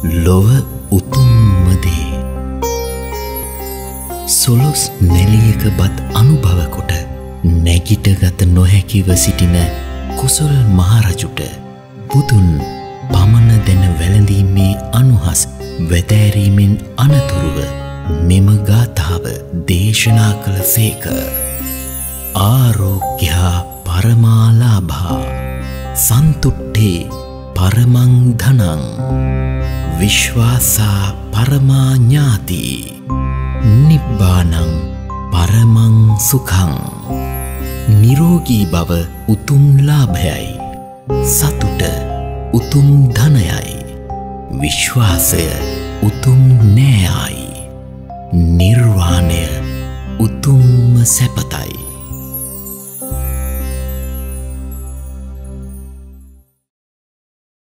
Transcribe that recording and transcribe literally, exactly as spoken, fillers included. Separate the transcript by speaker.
Speaker 1: ලොව උතුම්ම දේ. සොළොස් නැලියක බත් අනුභව කොට නැගිටගත නොහැකිව සිටින කුසල් මහරජුට බුදුන් පමණ දැන වැළඳීමේ අනුහස් වැතෑරීමෙන් අනතුරුව මෙම ගාථාව දේශනා කළ සේක. ආරෝග්‍යා පරමාලාභා සන්තුට්ඨේ පරමං ධනං විශ්වාසා පරමා ඥාති නිබ්බානං පරමං සුඛං. නිරෝගී බව උතුම් ලාභයයි, සතුට උතුම් ධනයයි, විශ්වාසය උතුම් නෑයයි, නිර්වාණය උතුම්ම සැපතයි.